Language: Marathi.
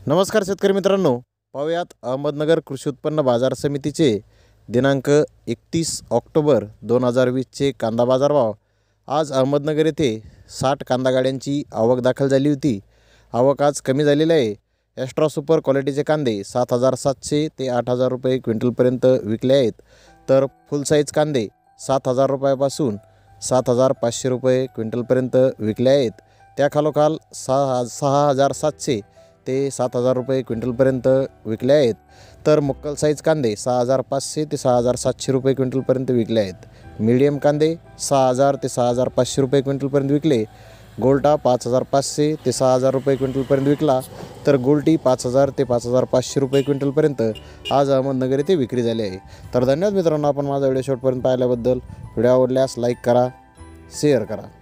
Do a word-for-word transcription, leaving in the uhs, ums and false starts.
नमस्कार शेतकरी मित्रांनो, पाहूयात अहमदनगर कृषी उत्पन्न बाजार समितीचे दिनांक एकतीस ऑक्टोबर दोन हजार वीसचे कांदा बाजारभाव। आज अहमदनगर येथे साठ कांदा गाड्यांची आवक दाखल झाली होती। आवक आज कमी झालेली आहे। एक्स्ट्रा सुपर क्वालिटीचे कांदे सात हजार सातशे ते आठ हजार रुपये क्विंटलपर्यंत विकले आहेत, तर फुल साईज कांदे सात हजार रुपयापासून सात हजार पाचशे रुपये क्विंटलपर्यंत विकले आहेत। त्या खालोखाल सहा सहा हजार सातशे ते सात हजार रुपये क्विंटलपर्यंत विकले आहेत, तर मुक्कल साईज कांदे सहा हजार पाचशे ते सहा हजार सातशे रुपये क्विंटलपर्यंत विकले आहेत। मीडियम कांदे सहा हजार ते सहा हजार पाचशे रुपये क्विंटलपर्यंत विकले। गोल्टा पाच हजार पाचशे ते सहा हजार रुपये क्विंटलपर्यंत विकला, तर गोल्टी पाच हजार ते पाच हजार पाचशे रुपये क्विंटलपर्यंत आज अहमदनगर येथे विक्री झाली आहे। तर धन्यवाद मित्रांनो, आपण माझा व्हिडिओ शेवटपर्यंत पाहिल्याबद्दल। व्हिडिओ आवडल्यास लाईक करा, शेअर करा।